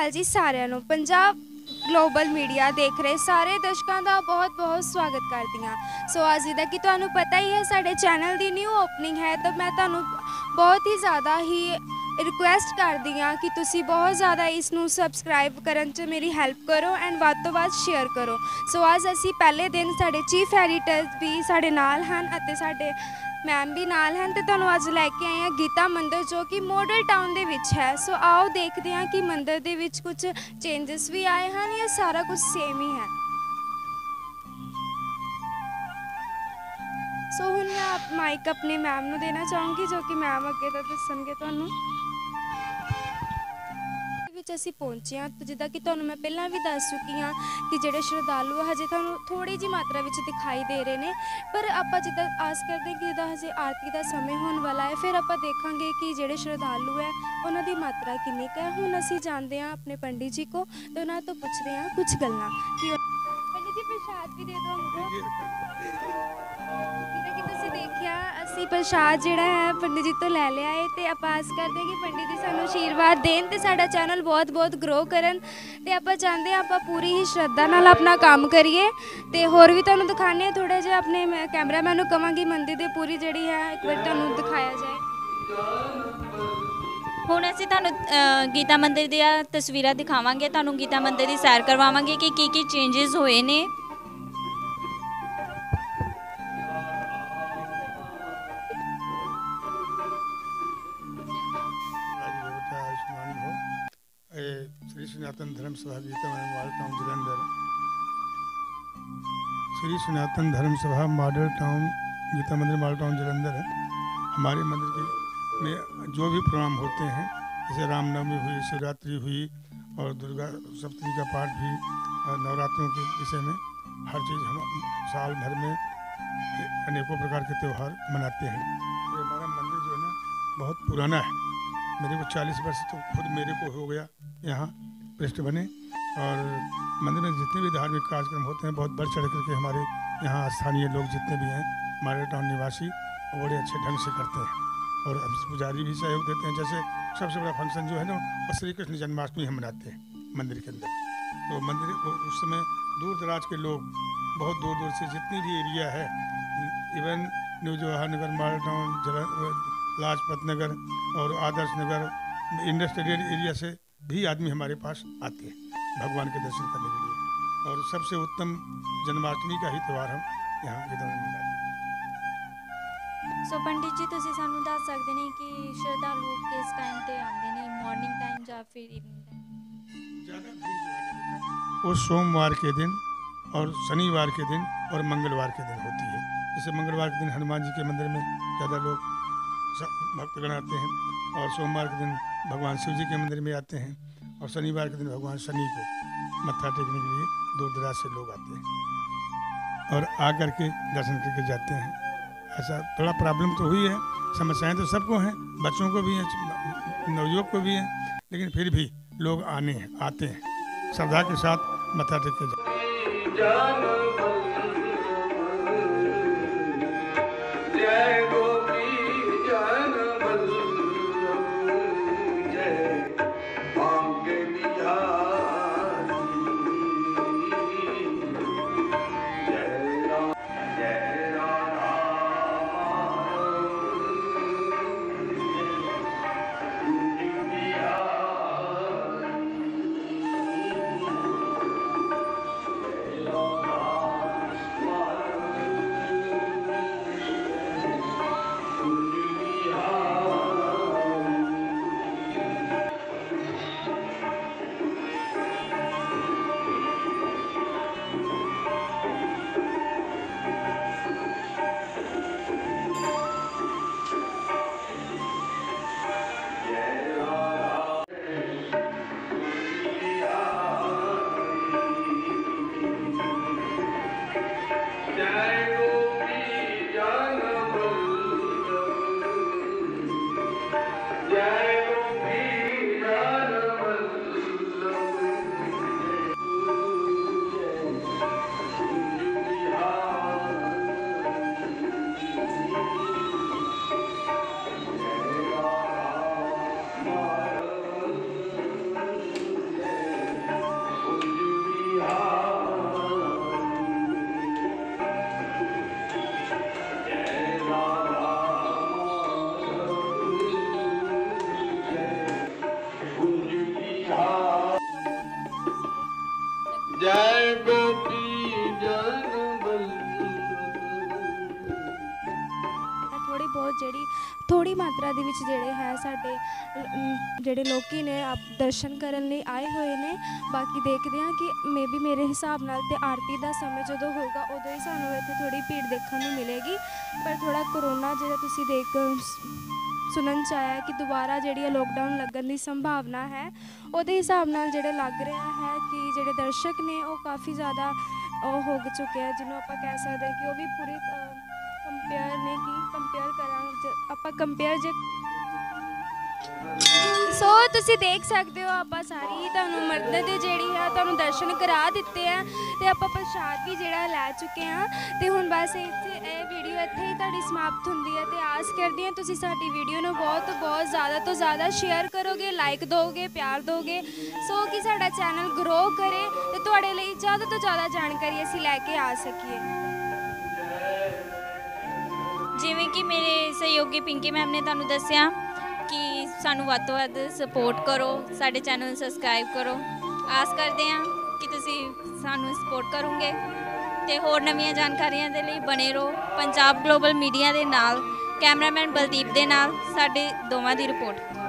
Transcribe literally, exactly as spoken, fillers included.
अकाल जी सारिਆਂ ਨੂੰ। Punjab global media देख रहे सारे दर्शकों का बहुत बहुत स्वागत करती हाँ। सो अज जिदा कि तुहानू पता ही है साडे चैनल की न्यू ओपनिंग है, तो मैं तुहानू बहुत ही ज़्यादा ही रिक्वेस्ट करती हाँ कि तुसी बहुत ज़्यादा इसनू सबसक्राइब करन च मेरी हेल्प करो एंड वध तो वध शेयर करो। सो अज असी पहले दिन साडे चीफ एडिटर भी साडे नाल हैं अते साडे मैम भी नाल हैं, तो तुहानू अज लैके आए हैं गीता मंदिर जो कि मॉडल टाउन दे विच है। सो आओ देखते हैं कि मंदिर दे विच कुछ चेंजिस भी आए हैं या सारा कुछ सेम ही है। सो हुण मैं आप माइक अपने मैम नू देना चाहूँगी जो कि मैम अगे तो दसणगे तुहानू। असी पहुंचे हाँ, तो जिदा कि तुहानू मैं पहला भी दस चुकी हाँ कि जोड़े श्रद्धालु हजे तुहानू थोड़ी जी मात्रा में दिखाई दे रहे हैं, पर आप जिदा आस करते कि जिदा हजे आरती का समय होने वाला है, फिर आप देखांगे कि जोड़े श्रद्धालु है उन्होंने मात्रा कितनी है। हुण असी जानते हैं अपने पंडित जी को, तो उन्होंने तो पूछते हैं कुछ गल्लां कि पंडित जी प्रसाद भी दे दो हमको। जिदा कि तुसीं देखिया असी प्रसाद जिहड़ा है पंडित जी तो लै लिया है, तो आप आस करते कि पंडित जी सानू आशीर्वाद देन ते साडा चैनल बहुत बहुत ग्रो करन, ते आप चाहते हैं आप पूरी ही श्रद्धा नाल अपना काम करिए। ते होर भी तुहानू दिखाने हैं थोड़ा जिहा, अपने कैमरामैन नू कहांगी मंदिर दी पूरी जिहड़ी है एक बार तुहानू दिखाया जाए। हुण असीं तुहानू गीता मंदिर दी तस्वीरां दिखावांगे, तुहानू गीता मंदिर दी सैर करवावांगे कि की की चेंजिस होए ने। Shri Sanatan Dharma Sabha Gita Model Town Jalandhar. Shri Sanatan Dharma Sabha model town Gita मंदिर मॉडल टाउन जलंधर है। हमारे मंदिर के में जो भी प्रोग्राम होते हैं, जैसे रामनवमी हुई, शिवरात्रि हुई और दुर्गा सप्तमी का पाठ भी, और नवरात्रों के विषय में हर चीज़ हम साल भर में अनेकों प्रकार के त्यौहार मनाते हैं। तो हमारा मंदिर जो है ना बहुत पुराना है। मेरे को चालीस वर्ष तो खुद मेरे को हो गया यहाँ पृष्ठ बने, और मंदिर में जितने भी धार्मिक कार्यक्रम होते हैं बहुत बढ़ चढ़ करके हमारे यहाँ स्थानीय लोग जितने भी हैं मॉडल टाउन निवासी वो बड़े अच्छे ढंग से करते हैं, और हम पुजारी भी सहयोग देते हैं। जैसे सबसे बड़ा फंक्शन जो है ना वो श्री कृष्ण जन्माष्टमी हम मनाते हैं मंदिर के अंदर। तो मंदिर उस समय दूर दराज के लोग बहुत दूर दूर से जितनी भी एरिया है, even New Jawahar Nagar, Model Town, जला लाजपत नगर और आदर्श नगर, इंडस्ट्रियल एरिया से भी आदमी हमारे पास आते हैं भगवान के दर्शन करने के लिए। और सबसे उत्तम जन्माष्टमी का ही त्यौहार हम यहाँ के दौरान मनाते हैं। सो पंडित जी तुसीं सानू दस सकदे ने कि श्रद्धालु किस टाइम ते आंदे ने, मॉर्निंग टाइम या फिर इवनिंग टाइम? ज़्यादा भीड़ जो है वो सोमवार के दिन और शनिवार के दिन और मंगलवार के दिन होती है। जैसे मंगलवार के दिन हनुमान जी के मंदिर में ज़्यादा लोग भक्तगण आते हैं, और सोमवार के दिन भगवान शिव जी के मंदिर में आते हैं, और शनिवार के दिन भगवान शनि को मत्था टेकने के लिए दूर दराज से लोग आते हैं और आकर के दर्शन करके जाते हैं। ऐसा थोड़ा प्रॉब्लम तो हुई है, समस्याएं तो सबको हैं, बच्चों को भी हैं, नवयुवक को भी हैं, लेकिन फिर भी लोग आने हैं आते हैं श्रद्धा के साथ मत्था टेक के जाते हैं। ਜਿਹੜੀ ਥੋੜ੍ਹੀ ਮਾਤਰਾ ਦੇ ਵਿੱਚ ਜਿਹੜੇ ਹੈ ਸਾਡੇ ਅਮ, ਜਿਹੜੇ ਲੋਕੀ ਨੇ ਆਪ ਦਰਸ਼ਨ ਕਰਨ ਲਈ ਆਏ ਹੋਏ ਨੇ। ਬਾਕੀ ਦੇਖਦੇ ਹਾਂ ਕਿ ਮੇ ਵੀ ਮੇਰੇ ਹਿਸਾਬ ਨਾਲ ਤੇ ਆਰਤੀ ਦਾ ਸਮੇਂ ਜਦੋਂ ਹੋਊਗਾ ਉਦੋਂ ਹੀ ਸਾਨੂੰ ਇੱਥੇ ਥੋੜ੍ਹੀ ਭੀੜ ਦੇਖਣ ਨੂੰ ਮਿਲੇਗੀ। ਪਰ ਥੋੜ੍ਹਾ ਕਰੋਨਾ ਜਿਹੜਾ ਤੁਸੀਂ ਦੇਖ ਸੁਣਨ 'ਚ ਆਇਆ ਕਿ ਦੁਬਾਰਾ ਜਿਹੜੀ ਹੈ ਲੋਕਡਾਊਨ ਲੱਗਣ ਦੀ ਸੰਭਾਵਨਾ ਹੈ, ਉਹਦੇ ਹਿਸਾਬ ਨਾਲ ਜਿਹੜੇ ਲੱਗ ਰਿਹਾ ਹੈ ਕਿ ਜਿਹੜੇ ਦਰਸ਼ਕ ਨੇ ਉਹ ਕਾਫੀ ਜ਼ਿਆਦਾ ਉਹ ਹੋ ਚੁੱਕੇ ਆ, ਜਿਹਨੂੰ ਆਪਾਂ ਕਹਿ ਸਕਦੇ ਹਾਂ ਕਿ ਉਹ ਵੀ ਪੂਰੇ ਕੰਪੇਅਰ ਨੇ ਕਿ ਕੰਪੇਅਰ ਕਰਾਂ ਆਪਾਂ ਕੰਪੇਅਰ ਜੇ ਸੋ ਤੁਸੀਂ ਦੇਖ ਸਕਦੇ ਹੋ ਆਪਾਂ ਸਾਰੀ ਤੁਹਾਨੂੰ ਮਰਦ ਦੇ ਜਿਹੜੀ ਆ ਤੁਹਾਨੂੰ ਦਰਸ਼ਨ ਕਰਾ ਦਿੱਤੇ ਆ ਤੇ ਆਪਾਂ ਪ੍ਰਸ਼ਾਦ ਵੀ ਜਿਹੜਾ ਲੈ ਚੁੱਕੇ ਹਾਂ। ਤੇ ਹੁਣ ਬਸ ਇੱਥੇ ਇਹ ਵੀਡੀਓ ਇੱਥੇ ਹੀ ਤੁਹਾਡੀ ਸਮਾਪਤ ਹੁੰਦੀ ਹੈ ਤੇ ਆਸ ਕਰਦੀ ਹਾਂ ਤੁਸੀਂ ਸਾਡੀ ਵੀਡੀਓ ਨੂੰ ਬਹੁਤ ਬਹੁਤ ਜ਼ਿਆਦਾ ਤੋਂ ਜ਼ਿਆਦਾ ਸ਼ੇਅਰ ਕਰੋਗੇ, ਲਾਈਕ ਦਿਓਗੇ, ਪਿਆਰ ਦਿਓਗੇ, ਸੋ ਕਿ ਸਾਡਾ ਚੈਨਲ ਗਰੋ ਕਰੇ ਤੇ ਤੁਹਾਡੇ ਲਈ ਜ਼ਿਆਦਾ ਤੋਂ ਜ਼ਿਆਦਾ ਜਾਣਕਾਰੀ ਅਸੀਂ ਲੈ ਕੇ ਆ ਸਕੀਏ। ਜਿਵੇਂ ਕਿ ਮੇਰੇ ਸਹਿਯੋਗੀ ਪਿੰਕੀ ਮੈਮ ਨੇ ਤੁਹਾਨੂੰ ਦੱਸਿਆ ਕਿ ਸਾਨੂੰ ਵੱਧ ਤੋਂ ਵੱਧ ਸਪੋਰਟ ਕਰੋ, ਸਾਡੇ ਚੈਨਲ ਨੂੰ ਸਬਸਕ੍ਰਾਈਬ ਕਰੋ। ਆਸ ਕਰਦੇ ਹਾਂ ਕਿ ਤੁਸੀਂ ਸਾਨੂੰ ਸਪੋਰਟ ਕਰੋਗੇ ਤੇ ਹੋਰ ਨਵੀਆਂ ਜਾਣਕਾਰੀਆਂ ਦੇ ਲਈ ਬਣੇ ਰਹੋ ਪੰਜਾਬ ਗਲੋਬਲ ਮੀਡੀਆ ਦੇ ਨਾਲ। ਕੈਮਰਾਮੈਨ ਬਲਦੀਪ ਦੇ ਨਾਲ ਸਾਡੇ ਦੋਵਾਂ ਦੀ ਰਿਪੋਰਟ।